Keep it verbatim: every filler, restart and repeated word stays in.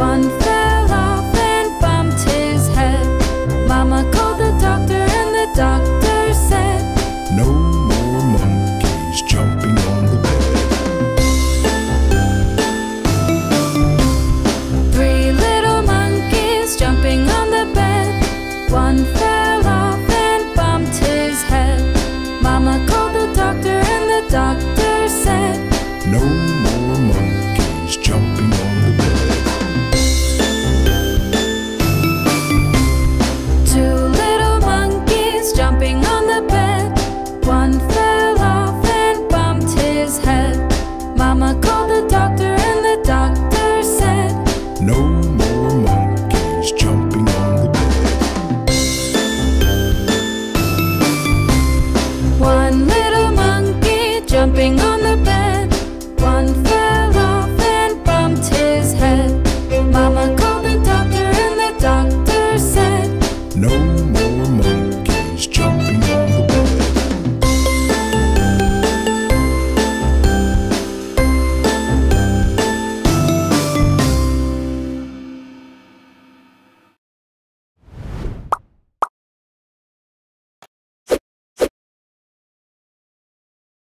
One fell off and bumped his head. Mama called the doctor and the doctor said, no more monkeys jumping on the bed. Three little monkeys jumping on the bed. One fell off and bumped his head. Mama called the doctor and the doctor said, no more monkeys jumping on the bed. Two little monkeys jumping on the bed. One fell off and bumped his head. Mama called